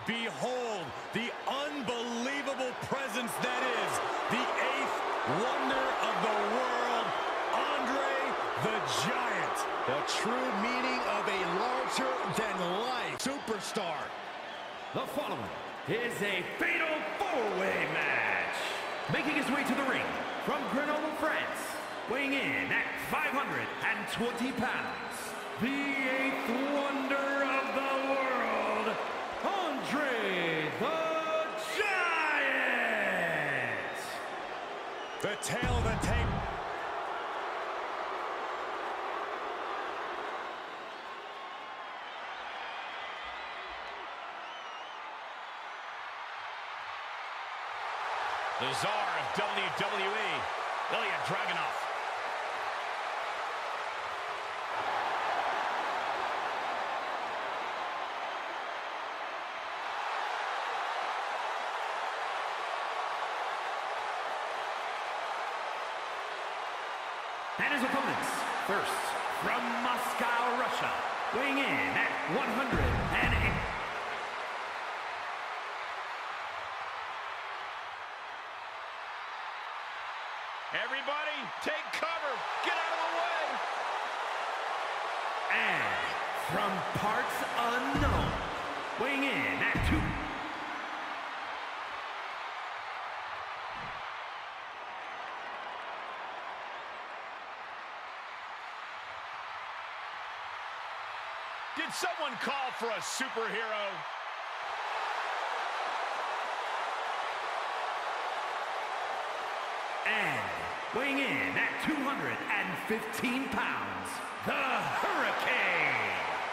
Behold the unbelievable presence that is the eighth wonder of the world, Andre the Giant. The true meaning of a larger-than-life superstar. The following is a fatal four-way match. Making his way to the ring from Grenoble, France, weighing in at 520 pounds, the eighth wonder of the world, Andre the Giant! The tail of the tape. The czar of WWE, Ilya Dragunov. And his opponents, first, from Moscow, Russia, weighing in at 108. Everybody, take cover. Get out of the way. And from parts unknown, weighing in at 2. Did someone call for a superhero? And weighing in at 215 pounds, the Hurricane.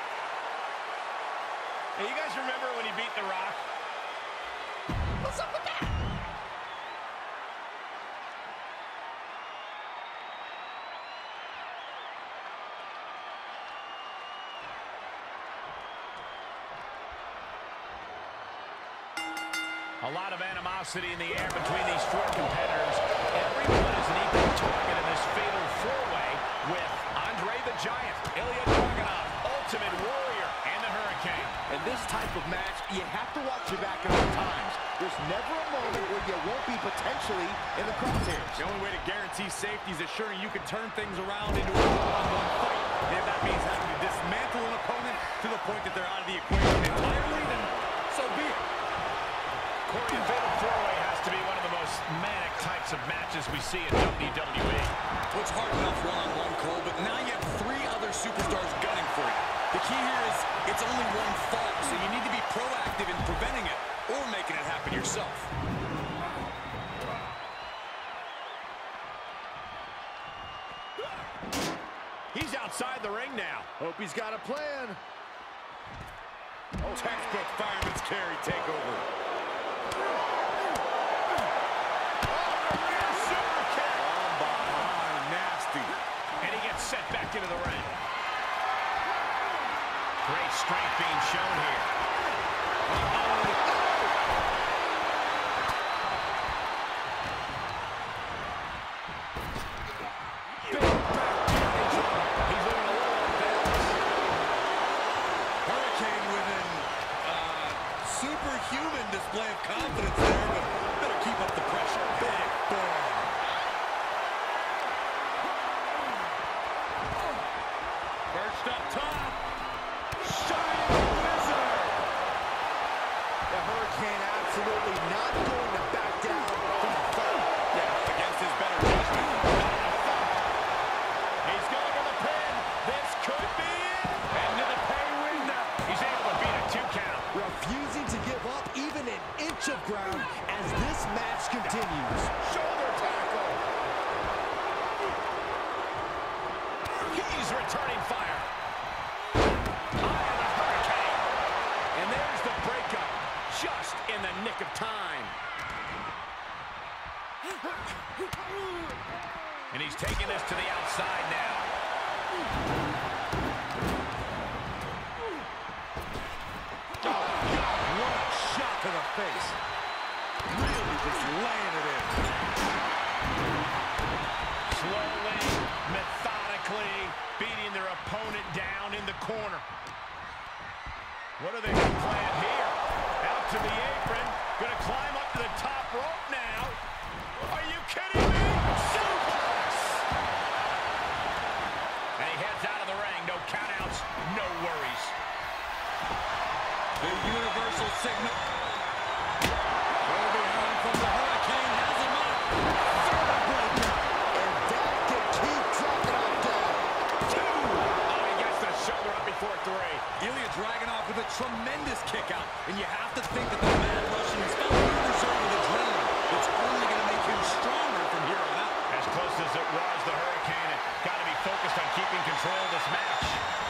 Hey, you guys remember when he beat The Rock? What's up with that? A lot of animosity in the air between these four competitors. Everyone is an equal target in this fatal four-way with Andre the Giant, Ilya Dragunov, Ultimate Warrior, and the Hurricane. In this type of match, you have to watch your back at all times. There's never a moment where you won't be potentially in the crosshairs. The only way to guarantee safety is assuring you can turn things around into a one-on-one fight. And if that means having to dismantle an opponent to the point that they're out of the equation entirely, then so be it. Corey, a fatal four-way has to be one of the most manic types of matches we see in WWE. Well, it's hard enough one-on-one, Cole, but now you have 3 other superstars gunning for you. The key here is it's only one fall, so you need to be proactive in preventing it or making it happen yourself. He's outside the ring now. Hope he's got a plan. Oh, textbook fireman's carry takeover. And he gets set back into the ring. Great strength being shown here. Big back damage. He's looking a little off balance. Hurricane with an superhuman display of confidence there, but better keep up the pressure. Big boy. Perched up top. Shining Wizard. The Hurricane absolutely not going to back down from the fight. Yeah, against his better judgment. He's going for the pin. This could be it. Into the pay window. He's able to beat a 2 count. Refusing to give up even an inch of ground as this match continues. Shoulder tackle. He's returning fire. Eye of the Hurricane. And there's the breakup. Just in the nick of time. And he's taking this to the outside now. Oh, God, what a shot to the face. Really just laying it in. Slowly, methodically, beating their opponent down in the corner. What are they going to plan here? Out Can he make suplex? And he heads out of the ring. No countouts, no worries. The universal signal. Behind from the Hurricane has him up. Breaker. And that can keep dropping off down. 2. Oh, he gets the shoulder up before 3. Ilya Dragunov with a tremendous kick out. And you have to think that the mad Russian is felt a reserve of adrenaline. It's only going to make him stronger from here on out. As close as it was, the Hurricane got to be focused on keeping control of this match.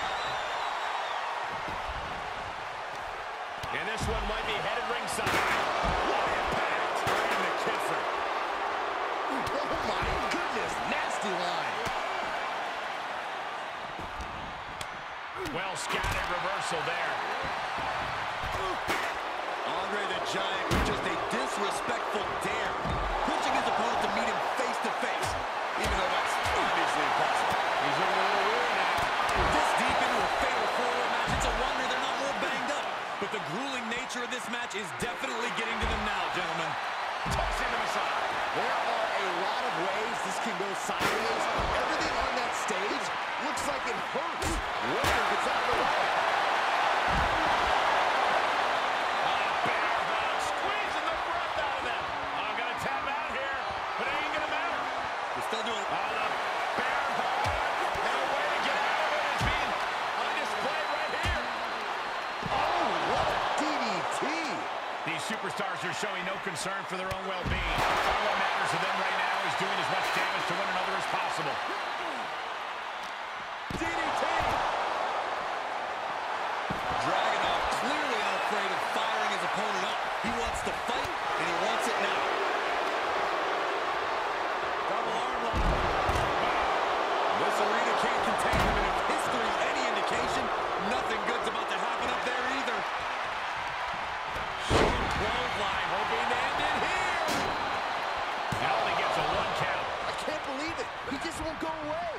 And this one might be headed ringside. What impact! Right in the kisser. Oh my goodness, nasty line. Well scattered reversal there. Andre the Giant with just a disrespectful dare, pushing his opponent to meet him face to face, even though that's obviously impossible. He's looking a little weary now. This deep into a fatal four-way match, it's a wonder they're not more banged up. But the grueling nature of this match is definitely getting to them now, gentlemen. Tossing them aside. There are a lot of ways this can go sideways. Everything on that stage looks like it hurts. Winner gets out of the way. Squeezing the breath out of them. I'm going to tap out here, but it ain't going to matter. They're still doing it. Bear hug. And a way to get out of it is being on display right here. Oh, what a DDT. These superstars are showing no concern for their own well-being. All that matters to them right now is doing as much damage to one another as possible. DDT. Dragunov clearly unafraid of firing his opponent up. He wants to fight, and he wants it now. Double arm lock. This arena can't contain him, and if history's any indication, nothing good's about to happen up there either. Clothesline, hoping to end it here. He only gets a 1 count. I can't believe it. He just won't go away.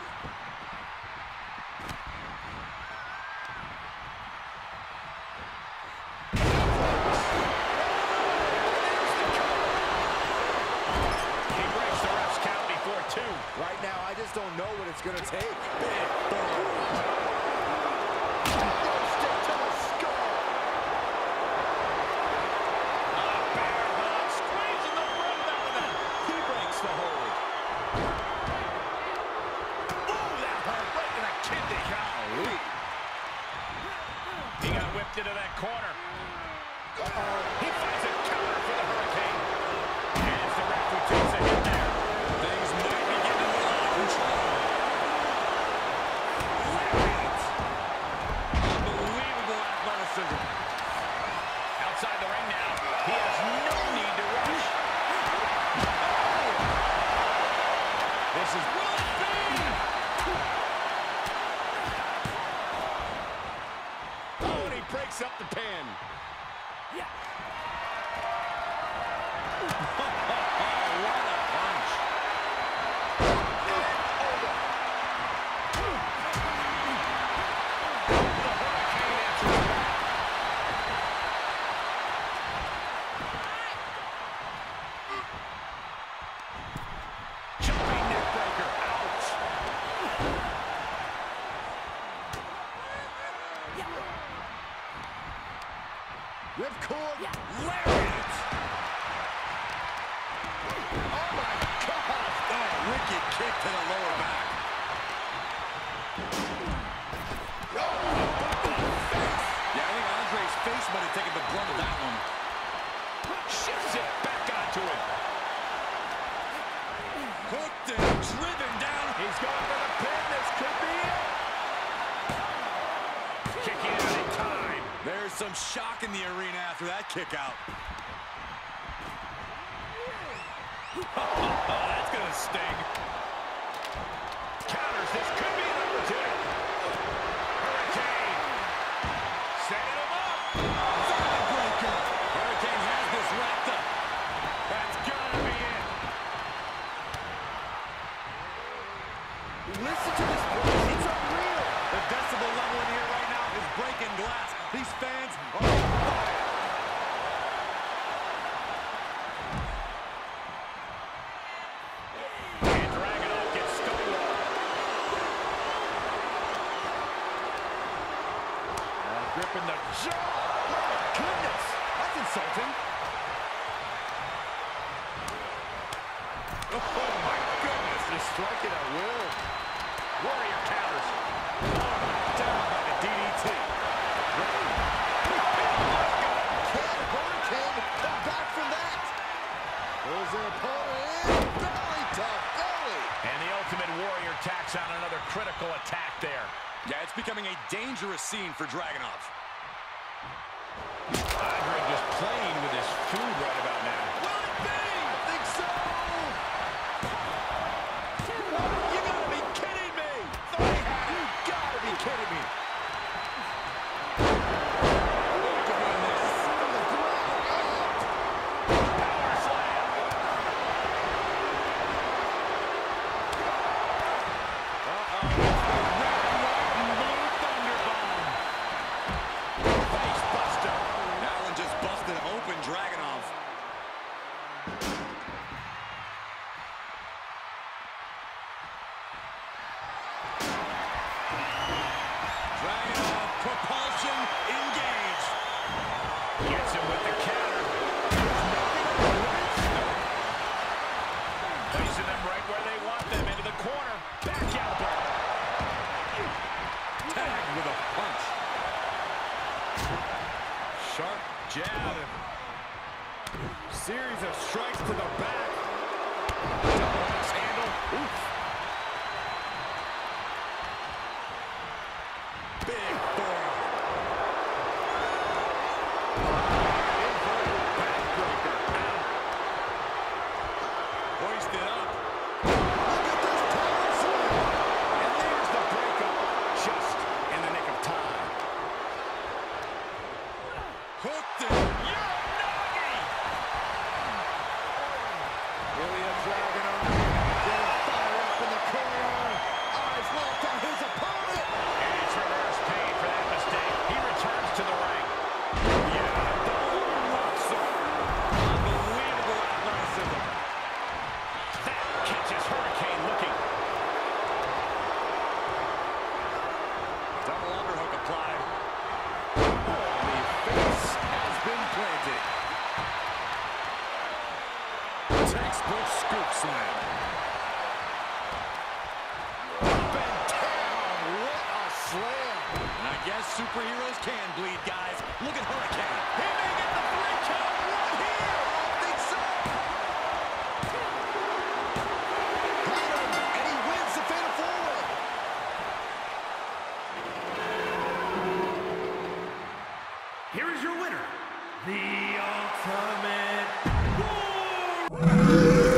He breaks the ref's count before 2. Right now, I just don't know what it's going to take. Big boom. Stick to the skull. Bear hug, squeezing the breath out of them. He breaks the hold. Ooh, that hurt right in the kidney. Golly. He got whipped into that corner. He finds a counter for the Hurricane. And it's the ref who takes a hit there. Things might be getting a little out of control. Lariat. Unbelievable athleticism. Outside the ring now. He has no need to rush. This is will it be? Oh, and he breaks up the pin. What a punch. Jumping neck breaker. Ouch. Ripcord. Lariat. Oh, my God. Oh, wicked kick to the lower back. Yeah, I think Andre's face might have taken the brunt of that one. Shifts it back onto him. Hooked and driven down. He's going for the pin. This could be it. Kicking out in time. There's some shock in the arena after that kick out. Oh, that's going to sting. Counters. This could be an opportunity. Hurricane. Setting him up. Breaker. Hurricane has this wrapped up. That's got to be it. Listen to this voice. It's unreal. The decibel level in here right now is breaking glass. These fans are on fire. jaw. My goodness. That's insulting. Oh, my goodness. Just strike it at will. Warrior counters. Down by the DDT. Can Hurricane come back from that? Pulls their opponent in. Belly to belly. And the Ultimate Warrior tacks on another critical attack there. Yeah, it's becoming a dangerous scene for Dragunov. Andre just playing with his food right about now. Will it be? I think so. You gotta be kidding me. You gotta be kidding me. Look at this. From the ground up. Power slam. Face buster. That one just busted open Dragunov. Dragunov, propulsion engaged. Gets him with the counter. Placing them right where they want them, into the corner. Back elbow. Tagged with a punch. Sharp jab. Series of strikes to the back. Double axe handle. Oof. Big forearm. Inverted backbreaker. Out. Hoisted up. Look at this power slam. And there's the breakup. Just in the nick of time. Hooked it. Uranagi! Ilya Dragunov getting fired up in the corner. Eyes locked on his opponent. And it's reverse pain for that mistake. He returns to the ring. Yeah, double reversal. Unbelievable athleticism. That catches Hurricane looking. Double underhook applied. The face has been planted. Textbook scoop slam. Up and down. What a slam. And I guess superheroes can bleed, guys. Look at Hurricane. He may get the 3 count right here. I don't think so. Got him, and he wins the Fatal 4-Way. Here is your winner, the Ultimate Warrior.